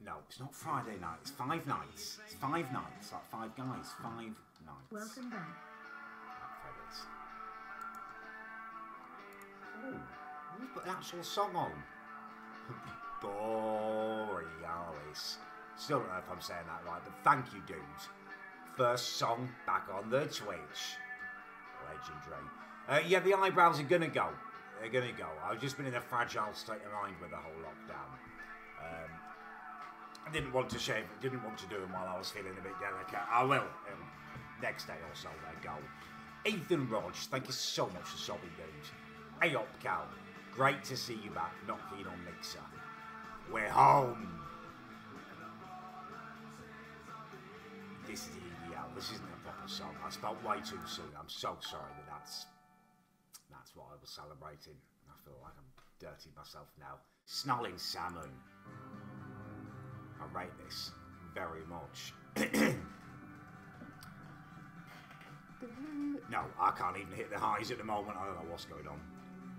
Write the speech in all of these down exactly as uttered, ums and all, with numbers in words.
no, it's not Friday night. It's five nights. It's five nights. Like five guys. Five nights. Welcome back. Oh, we've got an actual song on. Borealis. Still don't know if I'm saying that right, but thank you, dudes. First song back on the Twitch. Legendary. Uh, yeah, the eyebrows are gonna go. They're gonna go. I've just been in a fragile state of mind with the whole lockdown. Um, I didn't want to shave. Didn't want to do them while I was feeling a bit delicate. I will. Um, next day or so, they go. Ethan Rog, thank you so much for sobbing, dudes. Hey up, Cal. Great to see you back. Not keen on Mixer. We're home. This is the E D L. This isn't a proper song. I spoke way too soon. I'm so sorry that that's that's what I was celebrating. I feel like I'm dirty myself now. Snarling Salmon. I rate this very much. No, I can't even hit the highs at the moment. I don't know what's going on.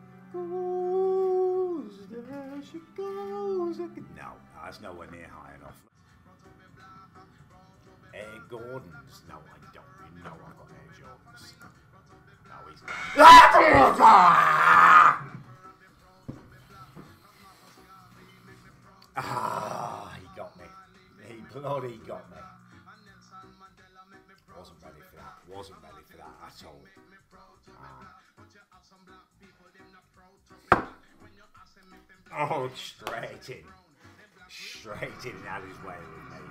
Goes, there she goes. No, that's nowhere near high enough. Air Gordons. No, I don't. You know I've got Air Jordans. No, he's not. Ah, he got me. He bloody got me. Wasn't ready for that. Wasn't ready for that at all. Ah. Oh, straight in. Straight in and out his way with me.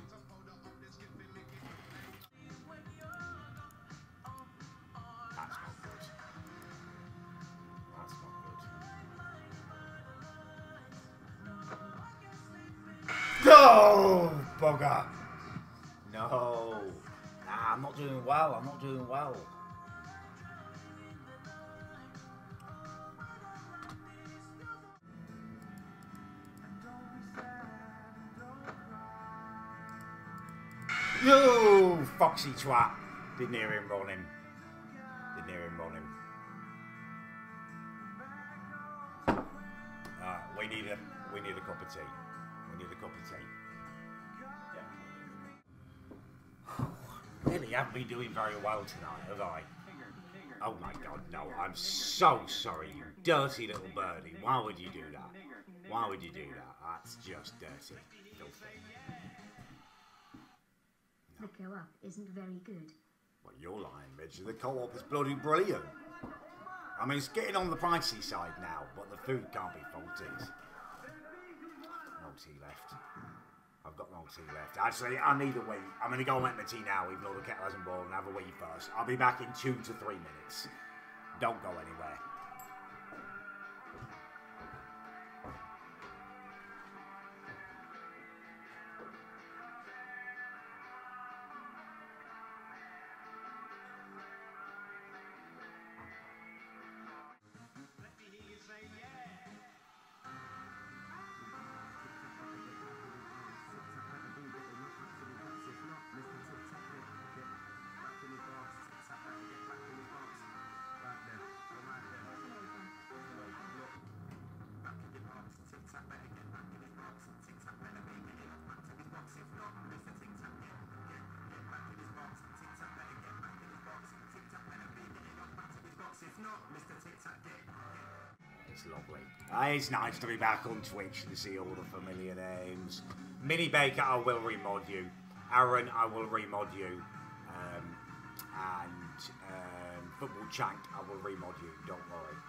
That's not good. That's not good. No! Bugger! No. Nah, I'm not doing well. I'm not doing well. Yo, foxy twat. Didn't hear him running. Didn't hear him running. Uh, we need a we need a cup of tea. We need a cup of tea. Yeah. Really haven't been doing very well tonight, have I? Oh my god, no, I'm so sorry, you dirty little birdie. Why would you do that? Why would you do that? That's just dirty. Filthy. The co-op isn't very good. Well, you're lying, Midge. The co-op is bloody brilliant. I mean, it's getting on the pricey side now, but the food can't be faulty. No tea left. I've got no tea left. Actually, I need a wee. I'm going to go and make my tea now, even though the kettle hasn't boiled, and have a wee first. I'll be back in two to three minutes. Don't go anywhere. It's lovely. Uh, it's nice to be back on Twitch and see all the familiar names. Mini Baker, I will remod you. Aaron, I will remod you. Um, and um, Football Chank, I will remod you. Don't worry.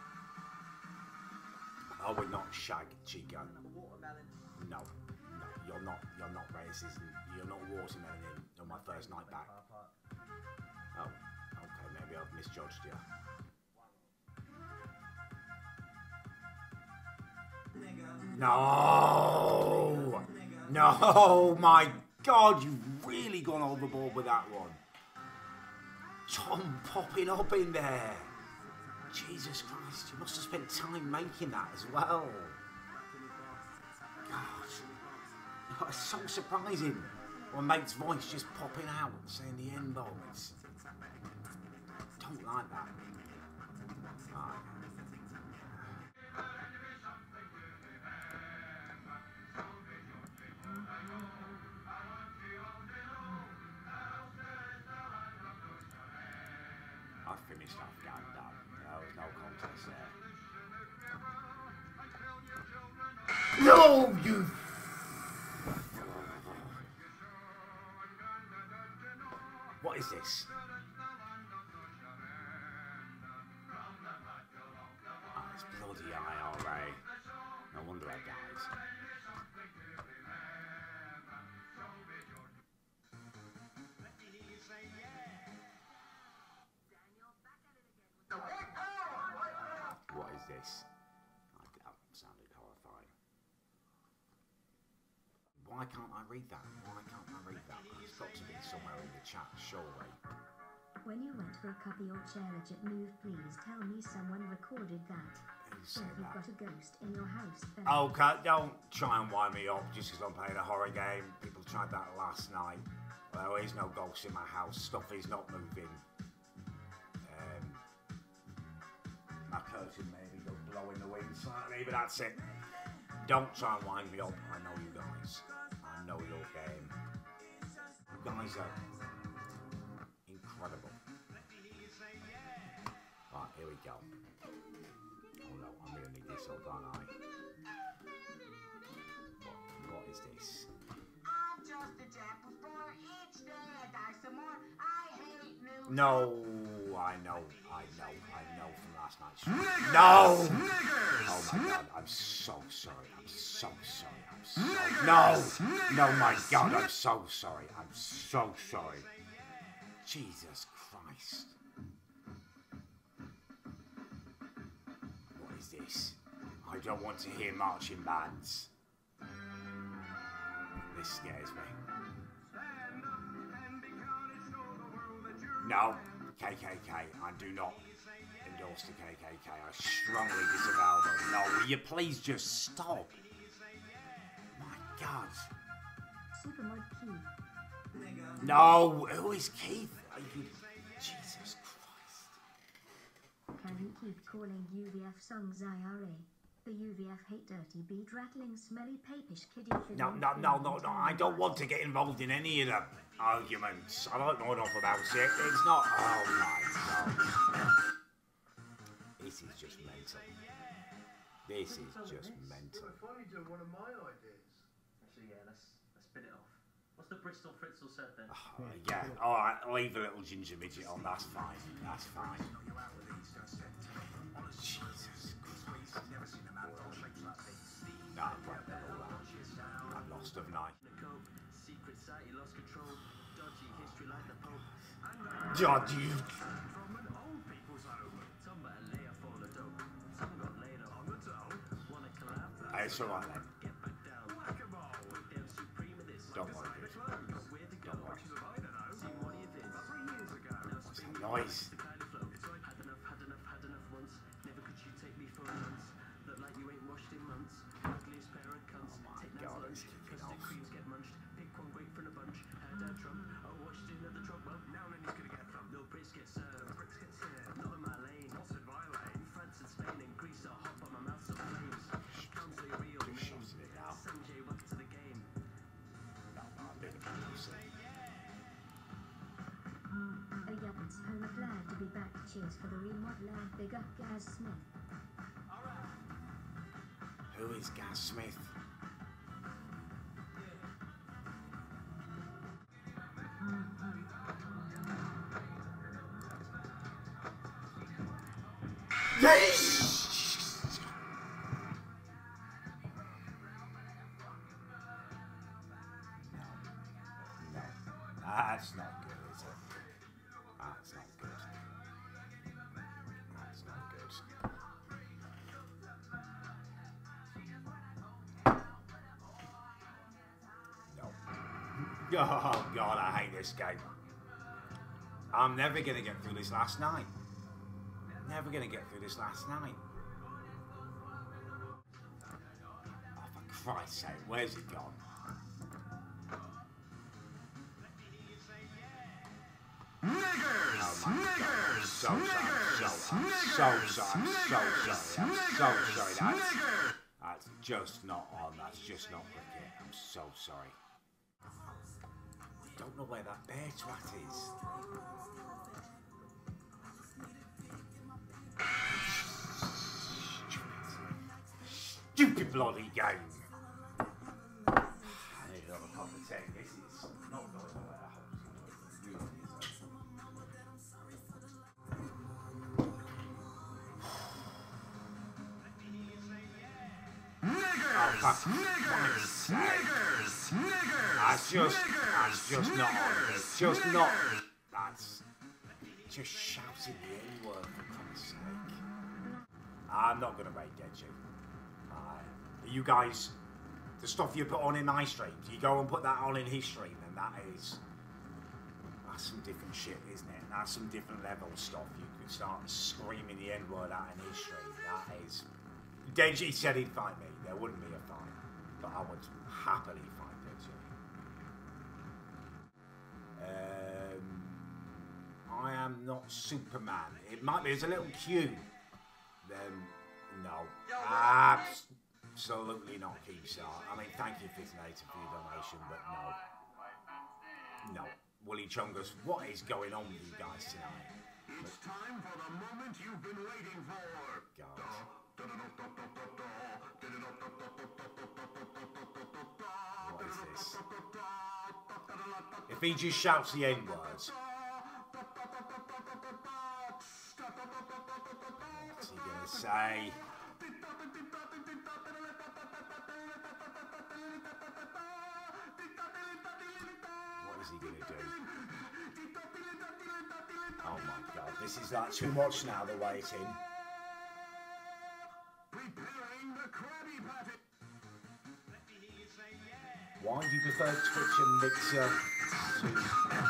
I would not shag Chico. No, no, you're not. You're not racist. You're not watermelon on my first night back. Oh, okay. Maybe I've misjudged you. No! No! My God, you've really gone overboard with that one. Tom popping up in there. Jesus Christ, you must have spent time making that as well. God. It's so surprising. One mate's voice just popping out saying the N-bomb. It's... Don't like that. Right. stuff going down. There was no contest there. No, you. What is this? Oh, it's bloody I R A. No wonder that dies. What is this? That sounded horrifying. Why can't I read that? Why can't I read that? It's got to be somewhere in the chat, surely. When you went for a cup of your chair at Move, please tell me someone recorded that. Who So said you've that? got a ghost in your house then. Okay, don't try and wind me up just because I'm playing a horror game. People tried that last night. Well, there is no ghosts in my house. Stuff is not moving. Um, my curtain maybe does blow in the wind slightly, but that's it. Don't try and wind me up. I know you guys. I know your game. You guys are incredible. Right, here we go. Oh no, I'm gonna need this up, aren't I? What, what is this? I'm just a Jack before each day I die some more. I hate new. No, I know, I know, I know from last night's show. Niggers! No! Niggers! Oh my god, I'm so sorry. I'm so sorry. I'm so No! No, my god, I'm so sorry. I'm so sorry. Jesus Christ. What is this? I don't want to hear marching bands. This scares me. No, K K K. I do not endorse the K K K. I strongly disavow them. No, will you please just stop? My God. Supermod Keith. No, who is Keith? Are you... Jesus Christ. Karen Keith calling U V F songs I R A. The U V F hate dirty beat rattling smelly papish kiddie fiddling. No, no, no, no, no. I don't want to get involved in any of the arguments. I don't know enough about it. It's not... Oh my God. This is just mental. This is just mental. We're finally doing one of my ideas. Actually, yeah, let's let's spin it off. What's the Bristol Fritzl said then? Oh, yeah, alright, leave the little ginger midget on, that's fine, that's fine. Jesus Christ. No, I'm right there, all that. I've lost, haven't I? Secret society lost control. Dodgy history like the Pope. God, you... From an old people's home. Some better lay a fall of dope. Some got laid up. On the dome. Wanna collab? Hey, it's alright then. Get back down. Whack-a-mole. They're supreme of this. Don't worry, dude. Where to go? Don't worry. I don't know. See one of your vids. About three years ago. What's that noise? The kind of flow. Had enough, had enough, had enough once. Never could you take me for a nonce. Look like you ain't washed in months. Ugliest pair of cunts. Oh my Take God, Nan's it's lunch. kicking Custard off. creams get munched. Pick one grape from a bunch. Heard that Trump. I watched another Trump. Well, Now and then you're gonna get thumped. no Brits get served. Brits get served. Not in my lane. What's in my lane? France and Spain and Greece are hot, but my mouth's so flames. Can't say your real Just name. shouting it now. Sanjay, welcome to the game. No, I'm doing a producer. A Yuppets home glad to be back. Cheers for the remodeler. Big up Gaz Smith. Who is Gaz Smith? No, that's not good, is it? That's not good. That's not good. No. Oh God, I hate this game. I'm never gonna get through this last night. Never gonna get through this last night. Oh, for Christ's sake, where's it gone? Niggers! Oh my God, I'm Niggers! so sorry, Niggers! so, I'm Niggers! so sorry, I'm so sorry, I'm so Niggers! sorry, that's, Niggers! that's just not on, that's just not cricket, I'm so sorry. I don't know where that bear twat is. stupid bloody game. I need another cup of tea. This is not going well. Niggers! Niggers! Niggers! Niggers! That's just, that's just not on. It's just not. That's just shouting the N word for Christ's sake. I'm not gonna rate Dead you. Uh, you guys, the stuff you put on in my streams, you go and put that on in his stream, and that is that's some different shit, isn't it? That's some different level stuff. You could start screaming the N word out in his stream. That is. Deji said he'd fight me. There wouldn't be a fight, but I would happily fight Deji. Um, I am not Superman. It might be. There's a little Q. Then no, absolutely not, Keemstar. I mean, thank you, Fitinator, for your donation, but no, no. Willie Chungus, what is going on with you guys tonight? It's time for the moment you've been waiting for. God. What is this? If he just shouts the N words, what's he gonna say? What is he gonna do? Oh my God, this is like too much now, the waiting. Preparing the Krabby Patty. Why do you prefer Twitch and Mixer to...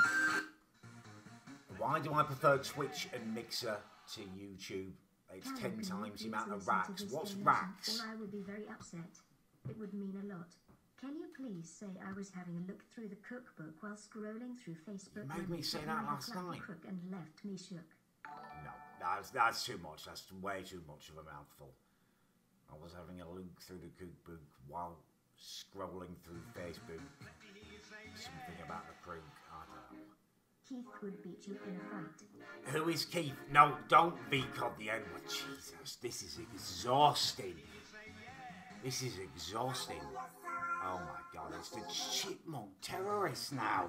Why do I prefer Twitch and Mixer to YouTube? It's ten times the amount of racks. What's racks? Or I would be very upset. It would mean a lot. Can you please say I was having a look through the cookbook while scrolling through Facebook? You made me say that last night. Crook and left me shook. No, that's, that's too much. That's way too much of a mouthful. I was having a look through the cookbook while scrolling through Facebook. Something about the crook. I don't know. Keith would beat you in a fight. Who is Keith? No, don't be called the N word. Jesus, this is exhausting. This is exhausting. Oh my God, it's the chipmunk terrorists now.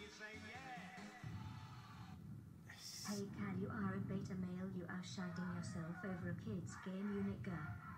Hey Cal, you are a beta male. You are shouting yourself over a kid's game, you nigger.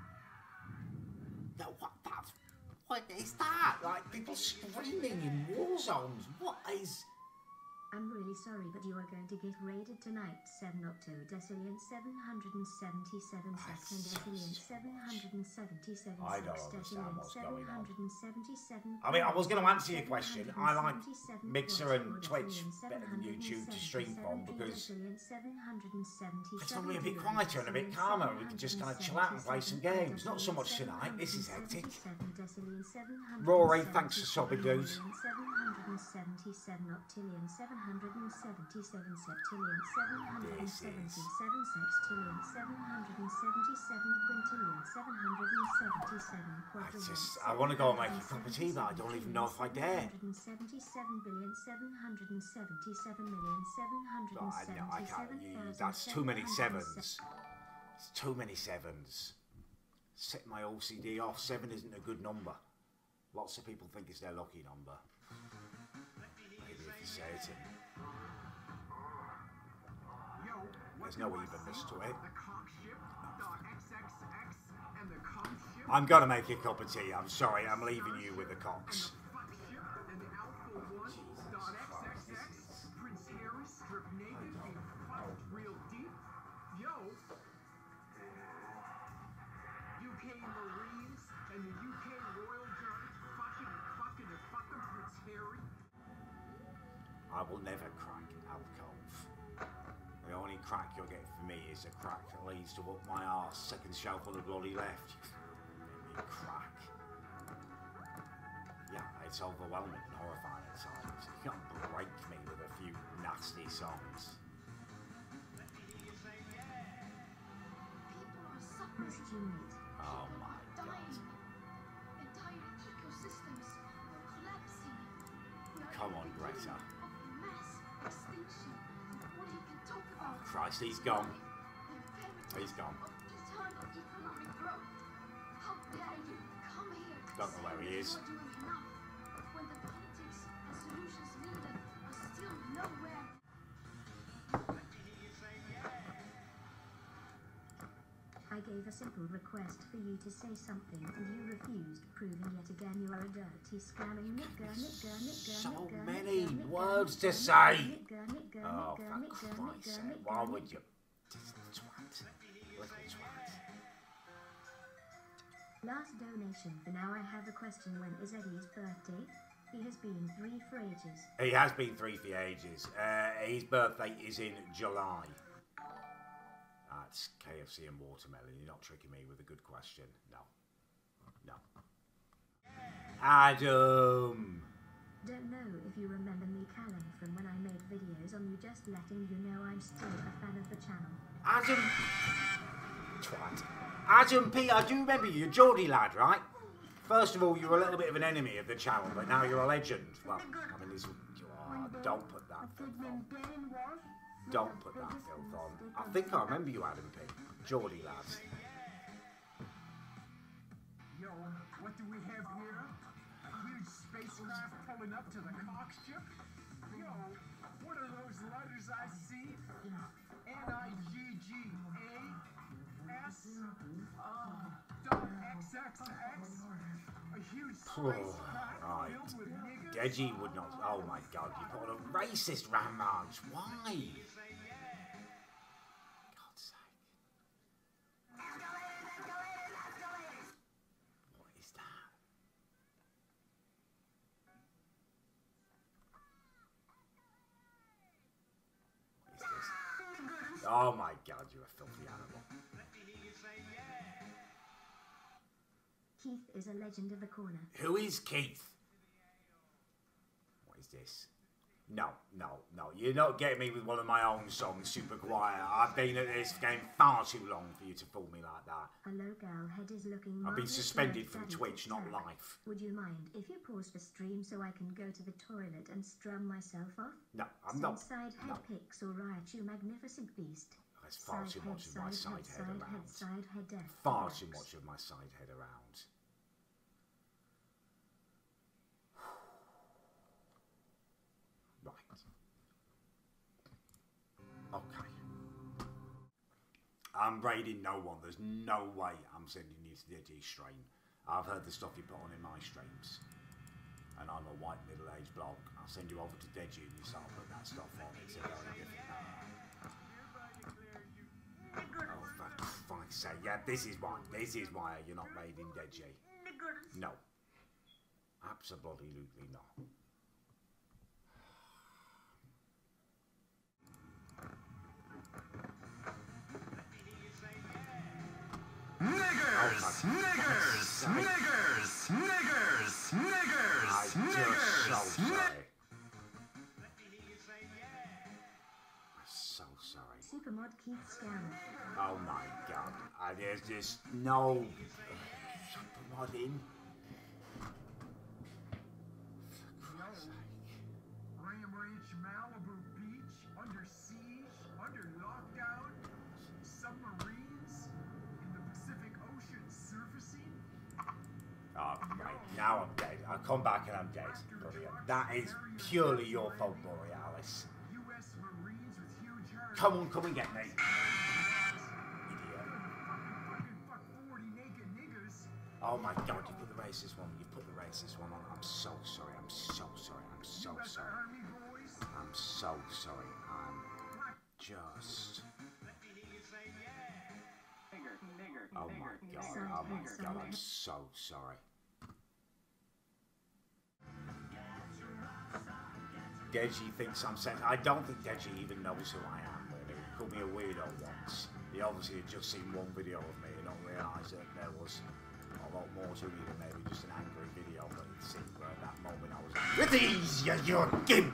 No, what that's what is that? Like people screaming in war zones. What is? I'm really sorry, but you are going to get raided tonight. seven Octo Decillion seven hundred seventy-seven second Decillion seven hundred seventy-seven I don't six understand Decillion what's seven going on. hundred seventy-seven. I mean, I was going to answer your question. I like Mixer and Twitch better than YouTube to stream from because it's normally a bit quieter and a bit calmer. We can just kind of chill out and play some games. Not so much tonight. This is hectic. Rory, thanks for sobbing, dude. seven hundred seventy-seven octillion, seven hundred seventy-seven septillion, seven hundred seventy-seven sextillion, seven hundred seventy-seven quintillion, seven hundred seventy-seven I quadrillion. just, I want to go and make a cup of tea, but I don't even know if I dare. seven hundred seventy-seven billion, seven hundred seventy-seven million, seven hundred But I, no, I can't. seventy-seven You, thousand that's too many seven hundred sevens. It's too many sevens. Set my O C D off. Seven isn't a good number. Lots of people think it's their lucky number. Maybe if you say it in. There's no evenness to it. I'm gonna make a cup of tea. I'm sorry, I'm leaving you with the cocks. I will never crack alcove. The only crack you'll get from me is a crack that leads to up my arse. Second shelf of the bloody left. Make me crack. Yeah, it's overwhelming and horrifying at times. You can't break me with a few nasty songs. Missed you, mate. Oh my God. Entire ecosystems are collapsing. We are Come on, in the Greta. beginning of mass extinction. What you can talk about? Christ, he's gone. The imperative He's gone. of eternal economic growth. How Daddy, come here. Don't know where he is. You're doing enough. When the politics and solutions needed are still nowhere. I gave a simple request for you to say something and you refused, proving yet again you are a dirty scamming nigger, nigger, nigger, So nigger, many nigger, words nigger, to nigger, say. nigger, nigger, Oh, nigger, for nigger, Christ's nigger, sake, nigger, why nigger. would you? Twat. Little twat. Last donation for now. I have a question. When is Eddie's birthday? He has been three for ages. He has been three for ages. Uh, his birthday is in July. That's K F C and watermelon. You're not tricking me with a good question. No. No. Adam! Don't know if you remember me, Callum, from when I made videos on you, just letting you know I'm still a fan of the channel. Adam! Twat. Adam P, I do remember you. You're Geordie lad, right? First of all, you were a little bit of an enemy of the channel, but now you're a legend. Well, I mean, this, oh, don't put that filth on. Don't put that filth on. I think I remember you, Adam P. Geordie lads. Yo, what do we have here? A huge spacecraft pulling up to the cock ship? Yo, what are those letters I see? N I G G A S uh, X X X. A huge spacecraft Right. filled with niggers. Deji would not. Oh my god, you put on a racist ram march. Why? God's sake. What is that? What is this? Oh my god, you're a filthy animal. Keith is a legend of the corner. Who is Keith? What is this? No, no, no. You're not getting me with one of my own songs, Super Choir. I've been at this game far too long for you to fool me like that. Hello, gal. Head is looking. I've been marvelous suspended red from daddy Twitch, not tic-tac. life. Would you mind if you pause the stream so I can go to the toilet and strum myself off? No, I'm Send not. side head No. pics or riot, you magnificent beast. There's far Side too head, much of my side side head, head side head, around. side head, death. Far relax. too much of my side head around. Right. Okay. I'm raiding no one. There's no way I'm sending you to the Deji stream. I've heard the stuff you put on in my streams. And I'm a white middle-aged bloke. I'll send you over to Deji and you start putting that stuff on. It's a very different matter. Oh, for Christ's sake. Yeah, this is why. This is why you're not raiding Deji. No. Absolutely not. Niggers! Niggers! Niggers! Niggers! Niggers! I'm just so Niggers! sorry. I'm so sorry. Supermod Keith Scowl. Oh my god. Uh, there's just no. What in? For Christ's sake. Ram Ranch, Malibu Beach, under siege, under lockdown, submarines in the Pacific Ocean surfacing. Oh, right. Now I'm dead. I come back and I'm dead. Brilliant. That is purely your fault, Borealis. U S Marines with huge herds. Come on, come and get me. Idiot. Fucking fuck forty naked niggers. Oh my god, you put the racist one. You put the racist one on. I'm so sorry. I'm so sorry. I'm so U S sorry. Army boys. I'm so sorry. I'm just. Oh my god. Oh my god. I'm so sorry. Deji thinks I'm sent. I don't think Deji even knows who I am, really. He called me a weirdo once. He obviously had just seen one video of me and not realised that there was a lot more to me than maybe just an angry video, but it seemed that at that moment I was like, with ease, you, you gimp!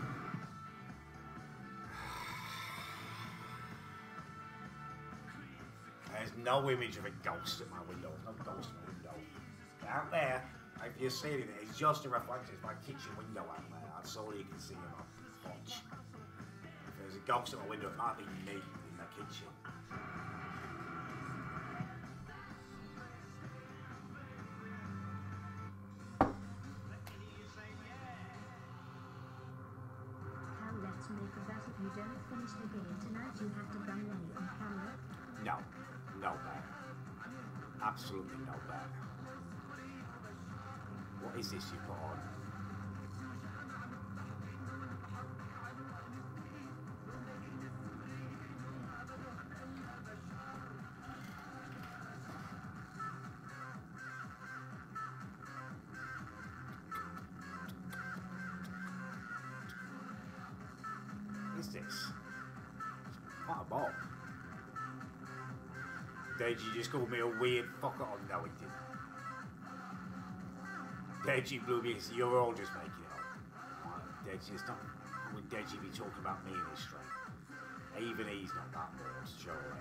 There's no image of a ghost at my window. There's no ghost at my window. Out there, if you're seeing it, it's just a reflection. It's my kitchen window out there. That's all you can see in my porch. If there's a ghost at my window, it might be me in the kitchen. you don't finish the game tonight, you have to come lay on camera. No, no bet. Absolutely no bet. What is this you put on? What is this? Quite a bomb. Deji just called me a weird fucker. Oh, no, he didn't. Deji blew me. You're all just making it up. Deji, it's not. How would Deji be talking about me in this stream? Even he's not that bored, surely.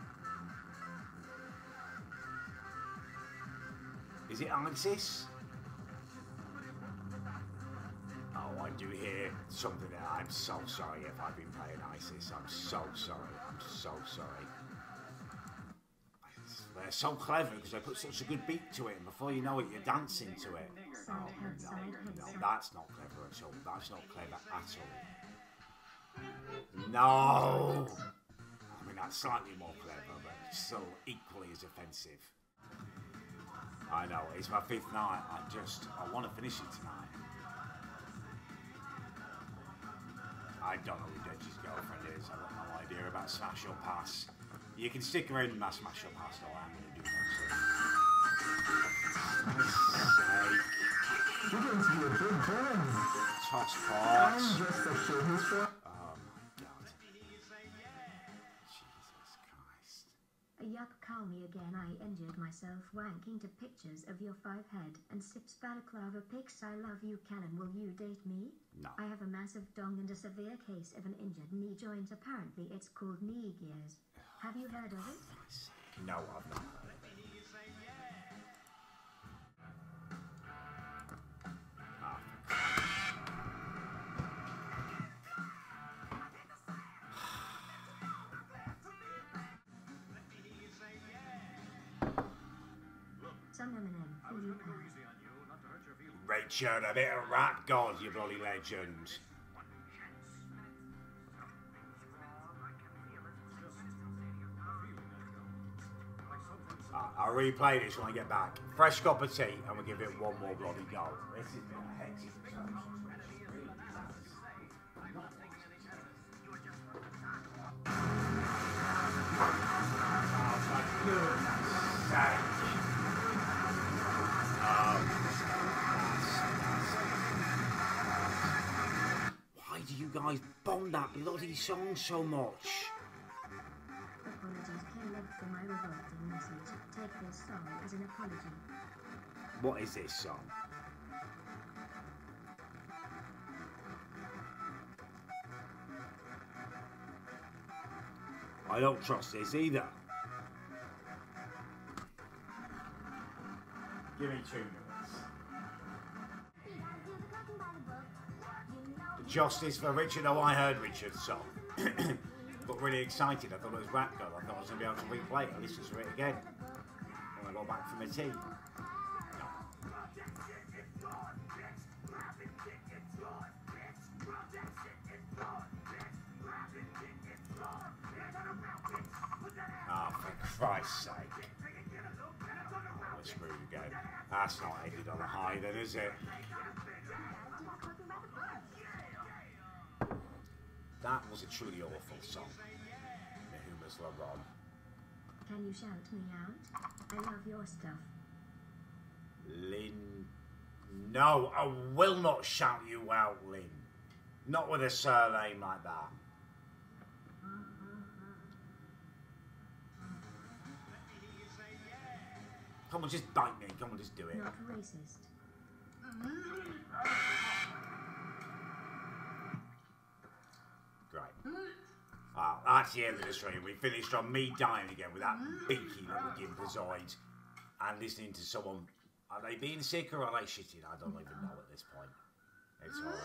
Is it Alexis? Oh, I do hear something there. I'm so sorry if I've been playing ISIS. I'm so sorry. I'm so sorry. They're so clever because they put such a good beat to it, and before you know it, you're dancing to it. Oh, no, no, that's not clever at all. That's not clever at all. No! I mean, that's slightly more clever, but still equally as offensive. I know, it's my fifth night. I just, I want to finish it tonight. I don't know who Deji's girlfriend is. I've got no idea about Smash or Pass. You can stick around in that Smash or Pass, though. I'm going to do that. You're going to be a big boy. Toss parts. I'm just a kid who's from... Oh my god. Jesus Christ. Yup, call me again. I injured myself wanking to pictures of your five head and sips balaclava pics. I love you, Callan. Will you date me? No. I have a massive dong and a severe case of an injured knee joint. Apparently, it's called knee gears. Have you heard of it? No, I've not heard of it. Some Eminem for you, pal. Richard, a bit of rap god, you bloody legend. I'll replay this when I get back. Fresh cup of tea, and we'll give it one more bloody go. This is a hectic show. Oh, for goodness sake. Um, why do you guys bomb that bloody song so much? Apologies, Caleb, for my revolting message. Take this song as an apology. What is this song? I don't trust this either. Give me two minutes. Justice for Richard. Oh, I heard Richard's song. Got really excited. I thought it was Rap God. I thought I was going to be able to replay it and listen to it again when I got back from the tea. No. Oh, for Christ's sake. We're screwed again. That's not ended on a high then, is it? That was a truly awful song. Nahuma's LaRon. Can you shout me out? I love your stuff. Lynn. No, I will not shout you out, Lynn. Not with a surname like that. Come on, just bite me. Come on, just do it. Not racist. Great. Ah, that's the end of the stream. We finished on me dying again with that beaky little gimpozoid and listening to someone. Are they being sick or are they shitting? I don't even know at this point. It's alright.